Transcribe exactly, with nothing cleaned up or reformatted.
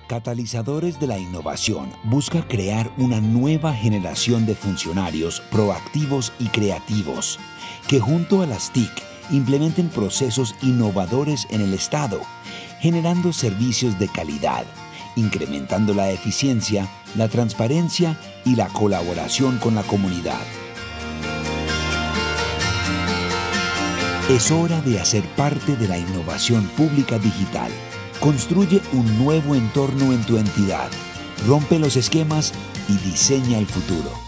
Catalizadores de la Innovación busca crear una nueva generación de funcionarios proactivos y creativos que junto a las T I C implementen procesos innovadores en el Estado, generando servicios de calidad, incrementando la eficiencia, la transparencia y la colaboración con la comunidad. Es hora de hacer parte de la innovación pública digital. Construye un nuevo entorno en tu entidad, rompe los esquemas y diseña el futuro.